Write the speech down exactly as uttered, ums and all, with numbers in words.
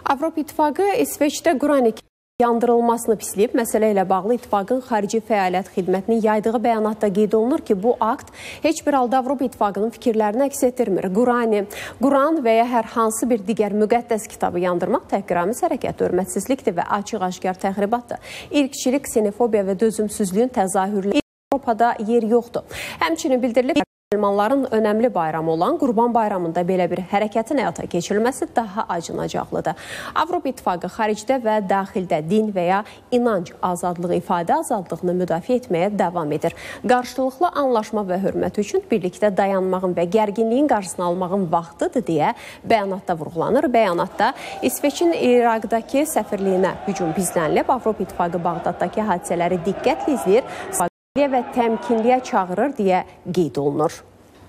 Avropa İttifaqı İsveçdə Quranik yandırılmasını pisləyib. Məsələ ilə bağlı İttifaqın xarici fəaliyyət xidmətinin yaydığı bəyanatda qeyd olunur ki, bu akt heç bir halda Avropa İttifaqının fikirlərini əks etdirmir. Qurani, Quran və ya hər hansı bir digər müqəddəs kitabı yandırmaq təhqiramiz hərəkət, hörmətsizlikdir və açıq-aşkar təxribatdır. İrqçilik, ksenofobiya və dözümsüzlüyün təzahürləri Avropada yer yoxdur. Həmçinin bildirilib, Müsəlmanların önəmli bayramı olan Qurban bayramında belə bir hərəkətin həyata keçirilməsi daha acınacaqlıdır. Avropa İttifaqı xaricdə və daxildə din və ya inanc azadlığı, ifadə azadlığını müdafiə etməyə davam edir. Qarşılıqlı anlaşma və hörmət üçün birlikdə dayanmağın və gərginliyin qarşısını almağın vaxtıdır deyə bəyanatda vurğulanır. Bəyanatda İsveçin İraqdakı səfirliyinə hücum pistlənilib. Avropa İttifaqı Bağdaddakı hadisələri diqqətlə izləyir və təmkinliyə çağırır deyə qeyd olunur.